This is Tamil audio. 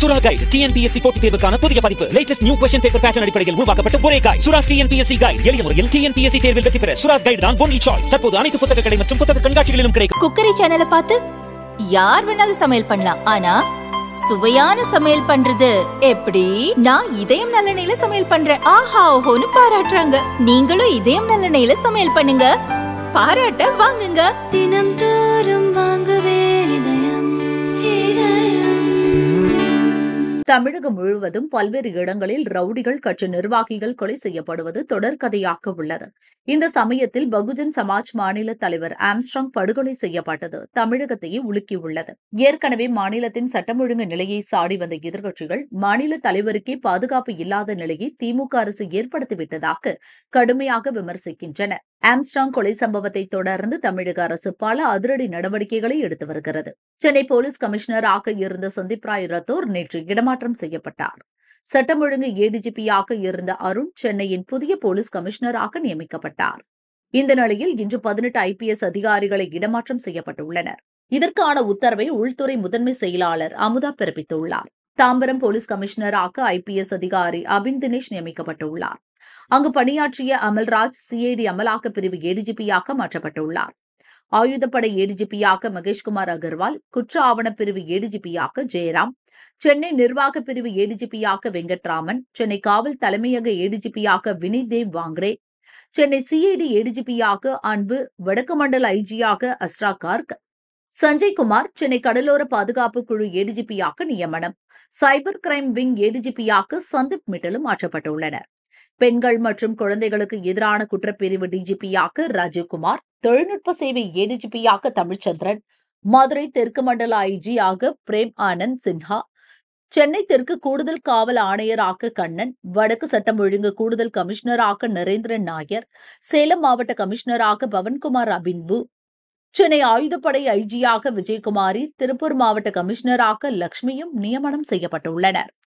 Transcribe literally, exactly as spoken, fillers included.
சுரா கைடு டிஎன்பிஎஸ்சி போட்டித் தேர்வுக்கான புதிய பதிப்பு. Latest new question paper pattern அடிப்படையில் உருவாக்கப்பட்ட ஒரே கைடு. Sura's TNPSC guide. எளிய முறையில் டிஎன்பிஎஸ்சி தேர்வில் வெற்றி பெற சுராஸ் கைடு தான் ஒன்லி சாய்ஸ். தற்போது அனைத்து புத்தக கடை மற்றும் புத்தக கண்காட்சிகளிலும் கிடைக்கும். குக்கரி சேனலை பார்த்து யார் வேணாலும் சமையல் பண்ணலாம். ஆனா சுவையான சமையல் பண்றது எப்படி? நான் இதயம் நல்லெண்ணெயில சமையல் பண்றேன். ஆஹா ஓஹோன்னு பாராட்டுறாங்க. நீங்களும் இதயம் நல்லெண்ணெயில சமையல் பண்ணுங்க, பாராட்ட வாங்குங்க. தினம் தோறும் வாங்குவே இதயம் இதயம். தமிழகம் முழுவதும் பல்வேறு இடங்களில் ரவுடிகள் கட்சி நிர்வாகிகள் கொலை செய்யப்படுவது தொடர்கதையாக உள்ளது. இந்த சமயத்தில் பகுஜன் சமாஜ் மாநில தலைவர் ஆம்ஸ்ட்ராங் படுகொலை செய்யப்பட்டது தமிழகத்தையே உலுக்கியுள்ளது. ஏற்கனவே மாநிலத்தின் சட்டம் ஒழுங்கு நிலையை சாடி வந்த எதிர்க்கட்சிகள் மாநில தலைவருக்கே பாதுகாப்பு இல்லாத நிலையை திமுக அரசு ஏற்படுத்திவிட்டதாக கடுமையாக விமர்சிக்கின்றன. ஆம்ஸ்ட்ராங் கொலை சம்பவத்தை தொடர்ந்து தமிழக அரசு பல அதிரடி நடவடிக்கைகளை எடுத்து வருகிறது. சென்னை போலீஸ் கமிஷனராக இருந்த சந்தீப் ராய் ரத்தோர் நேற்று இடமாற்றம் செய்யப்பட்டார். சட்டம் ஒழுங்கு ஏடிஜிபியாக இருந்த அருண் சென்னையின் புதிய போலீஸ் கமிஷனராக நியமிக்கப்பட்டார். இந்த நிலையில் இன்று பதினெட்டு ஐபிஎஸ் அதிகாரிகளை இடமாற்றம் செய்யப்பட்டுள்ளனர். இதற்கான உத்தரவை உள்துறை முதன்மை செயலாளர் அமுதா பிறப்பித்துள்ளார். தாம்பரம் போலீஸ் கமிஷனராக ஐபிஎஸ் அதிகாரி அபின் தினேஷ் நியமிக்கப்பட்டுள்ளார். அங்கு பணியாற்றிய அமல்ராஜ் சிஐடி அமலாக்க பிரிவு ஏடிஜிபியாக மாற்றப்பட்டுள்ளார். ஆயுதப்படை ஏடிஜிபியாக மகேஷ்குமார் அகர்வால், குற்ற ஆவணப் பிரிவு ஏடிஜிபியாக ஜெயராம், சென்னை நிர்வாக பிரிவு ஏடிஜிபியாக வெங்கட்ராமன், சென்னை காவல் தலைமையக ஏடிஜிபியாக வினய் தேவ் வாங்கரே, சென்னை சிஐடி ஏடிஜிபியாக அன்பு, வடக்கு மண்டல ஐஜியாக அஸ்ரா கார்க், சஞ்சய் குமார் சென்னை கடலோர பாதுகாப்பு குழு ஏடிஜிபியாக நியமனம், சைபர் கிரைம் விங் ஏடிஜிபியாக சந்தீப் மிட்டலும் மாற்றப்பட்டுள்ளனர். பெண்கள் மற்றும் குழந்தைகளுக்கு எதிரான குற்றப்பிரிவு டிஜிபியாக ராஜீவ்குமார், தொழில்நுட்ப சேவை ஏடிஜிபியாக தமிழ்ச்சந்திரன், மதுரை தெற்கு மண்டல ஐஜியாக பிரேம் ஆனந்த் சின்ஹா, சென்னை தெற்கு கூடுதல் காவல் ஆணையராக கண்ணன், வடக்கு சட்டம் ஒழுங்கு கூடுதல் கமிஷனராக நரேந்திரன் நாயர், சேலம் மாவட்ட கமிஷனராக பவன்குமார் அபின்பு, சென்னை ஆயுதப்படை ஐஜியாக விஜயகுமாரி, திருப்பூர் மாவட்ட கமிஷனராக லட்சுமியும் நியமனம் செய்யப்பட்டுள்ளனர்.